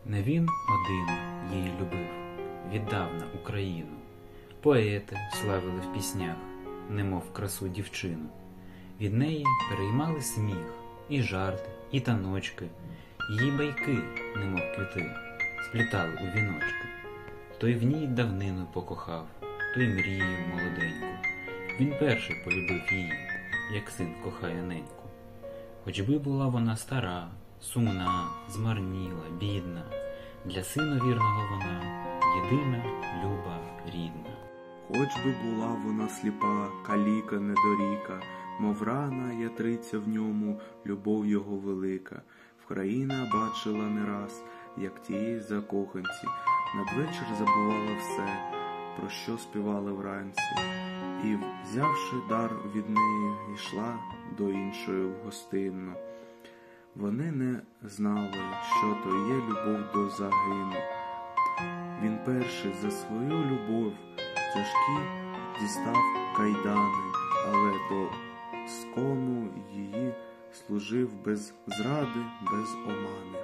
Не він один її любив, віддавна Україну. Поети славили в піснях, немов красу дівчину. Від неї переймали сміх, і жарти, і таночки, її байки, немов квіти, сплітали у віночки. Той в ній давнину покохав, той мрію молоденьку. Він перший полюбив її, як син кохає неньку. Хоч би була вона стара, сумна, змарніла, бідна, для сина вірного вона єдина, люба, рідна. Хоч би була вона сліпа, каліка, недоріка, мов рана ятриться в ньому любов його велика. Вкраїна бачила не раз, як тієї закоханці, надвечір забувала все, про що співали вранці, і, взявши дар від неї, йшла до іншої в гостинну. Вони не знали, що то є любов до загину. Він перший за свою любов тяжкі дістав кайдани, але до скону її служив без зради, без омани.